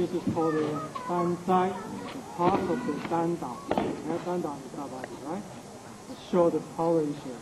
This is called the Banzai, part of the Danda. Danda is about it, right? Show the power issue.